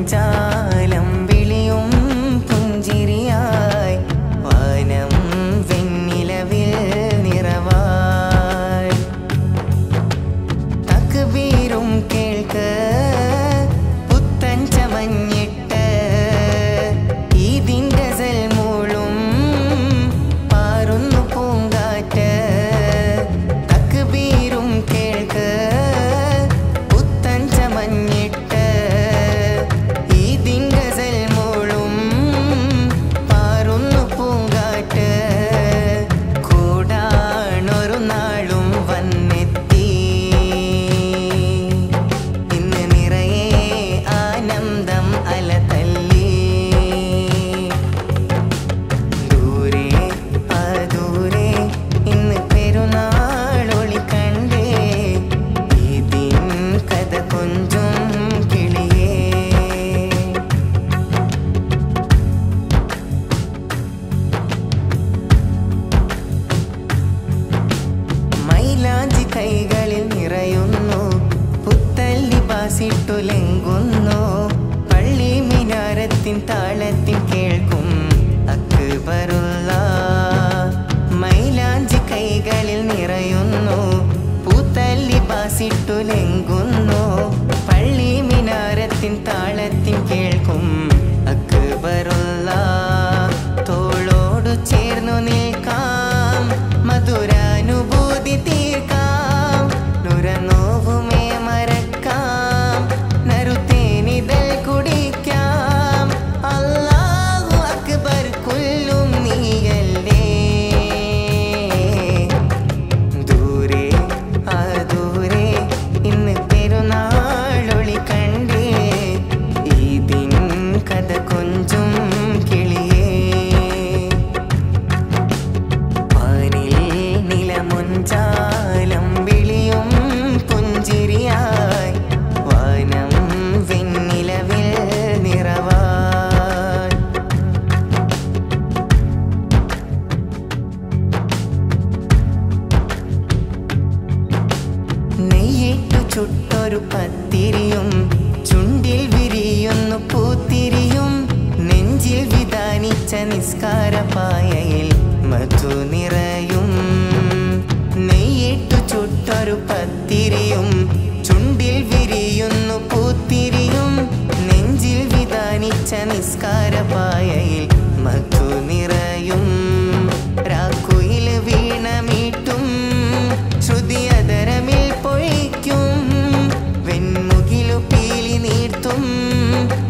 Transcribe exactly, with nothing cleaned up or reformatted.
നിലമൊഞ്ചാലം വിളിയും പുഞ്ചിരിയായി വാനം വെണ്ണിലവിൽ നിറവായി തക്ബീരും കേൾക്ക് പുത്തൻ ചമഞ്ഞിട്ട് ഈദിൻ ഗസൽ മൂളും പാറുന്നു പൂങ്കാറ്റ് തക്ബീരും കേൾക്ക് പുത്തൻ ചമഞ്ഞിട്ട് ഈദിൻ ഗസൽ മൂളും പാറുന്നു പൂങ്കാറ്റ് കൂടാണൊരു നാളും വന്നെത്തി ഇന്ന് നിറയെ ആനന്ദം അലതല്ലി ദൂരെ ആ ദൂരെ ഇന്ന് പെരുന്നാളൊളി കണ്ടേ ഈദിൻ കഥ കൊഞ്ചും കിളിയേ മൈലാഞ്ചി കൈകളിൽ നിറയുന്നു പുത്തല്ലി ബാസിട്ടുലെങ്കുന്നു പള്ളി മിനാരത്തിൻ താളത്തിൻ കേൾക്കും അക്ബറുള്ള മൈലാഞ്ചി കൈകളിൽ നിറയുന്നു പുത്തല്ലി ബാസിട്ടുലെങ്കുന്നു പള്ളി മിനാരത്തിൻ താളത്തിൻ കേൾക്കും അക്ബറുള്ള തോളോടു ചേർന്നു നിൽക്കാം മധുരാനുഭൂതി തീർക്കാം നുരനോവുമേ മറക്കാം നറുത്തേനിതൽ കുടിക്കാം അല്ലാഹു അക്ബർ കൊല്ലും നീയല്ലേ ദൂരെ ആ ദൂരെ ഇന്ന് പെരുന്നാളൊളി കണ്ടേ ഈദിൻ കഥ കൊഞ്ചും കിളിയേ വാനിൽ നിലമൊഞ്ചാലം വിളിയും പുഞ്ചിരിയായി വാനം വെണ്ണിലവിൽ നിറവായി നെയ്യിട്ടു ചുട്ടൊരു പത്തിരിയും ചുണ്ടിൽ വിരിയുന്നു പൂത്തിരിയും നെഞ്ചിൽ വിധാനിച്ച നിസ്കാരപായയിൽ മധു നിറയും നെയ്യിട്ടു ചുട്ടൊരു പത്തിരിയും ചുണ്ടിൽ വിരിയുന്നു പൂത്തിരിയും നെഞ്ചിൽ വിധാനിച്ച നിസ്കാരപായയിൽ മധു നിറയും രാക്കുയിൽ വീണമീട്ടും ശ്രുതിയതരമിൽ പൊഴിക്കും വെൺമുകിലു പീലി നീർത്തും